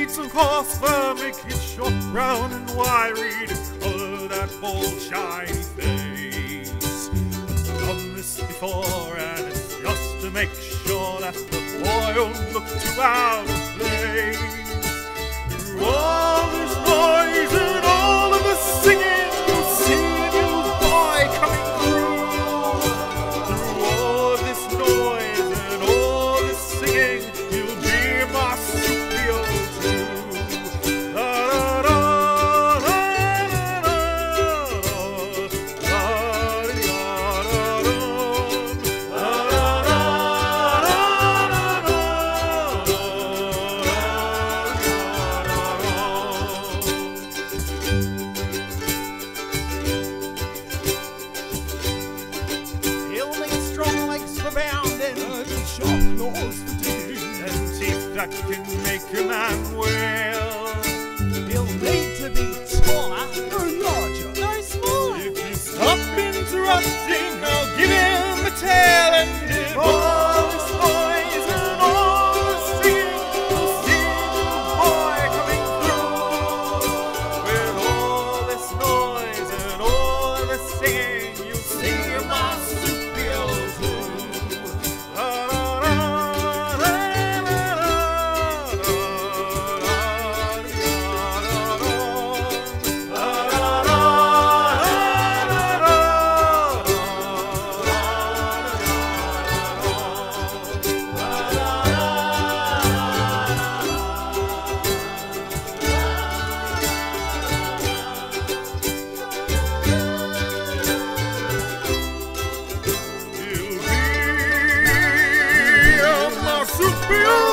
needs of course fur, make it short, brown and wiry, to colour that bold, shiny face. I've done this before, and it's just to make sure that the boy won't look too out of place. Through all this noise and all of the singing, you'll see a new boy coming through. Through all this noise and all this singing, you'll be a marsupial too. Sharp claws for digging, and teeth that can make a man wail. He'll need to be taller, no larger, no smaller. If you stop interrupting, I'll give him a tail, and if all this noise and all the singing, you'll see a new boy coming through. With all this noise and all the singing, you'll see a marsupial too. Marsupial!